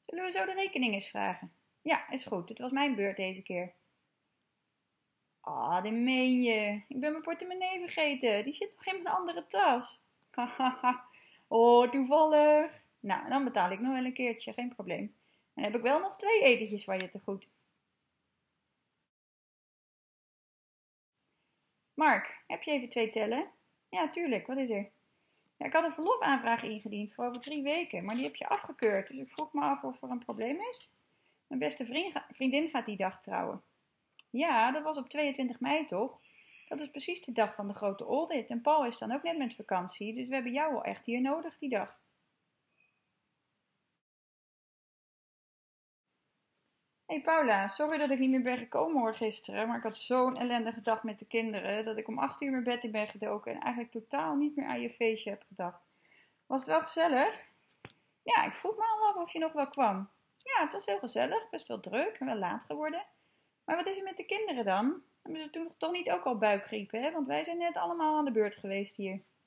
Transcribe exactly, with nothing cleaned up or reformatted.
Zullen we zo de rekening eens vragen? Ja, is goed. Het was mijn beurt deze keer. Ah, dit meen je. Ik ben mijn portemonnee vergeten. Die zit nog in mijn andere tas. Hahaha. Oh, toevallig. Nou, dan betaal ik nog wel een keertje. Geen probleem. En dan heb ik wel nog twee etentjes van je te goed. Mark, heb je even twee tellen? Ja, tuurlijk. Wat is er? Ja, ik had een verlofaanvraag ingediend voor over drie weken, maar die heb je afgekeurd. Dus ik vroeg me af of er een probleem is. Mijn beste vriendin gaat die dag trouwen. Ja, dat was op tweeëntwintig mei toch? Dat is precies de dag van de grote audit. En Paul is dan ook net met vakantie, dus we hebben jou wel echt hier nodig die dag. Hey Paula, sorry dat ik niet meer ben gekomen hoor gisteren, maar ik had zo'n ellendige dag met de kinderen dat ik om acht uur mijn bed in ben gedoken en eigenlijk totaal niet meer aan je feestje heb gedacht. Was het wel gezellig? Ja, ik vroeg me al af of je nog wel kwam. Ja, het was heel gezellig, best wel druk en wel laat geworden. Maar wat is er met de kinderen dan? Hebben ze toen toch niet ook al buikgriep, hè? Want wij zijn net allemaal aan de beurt geweest hier.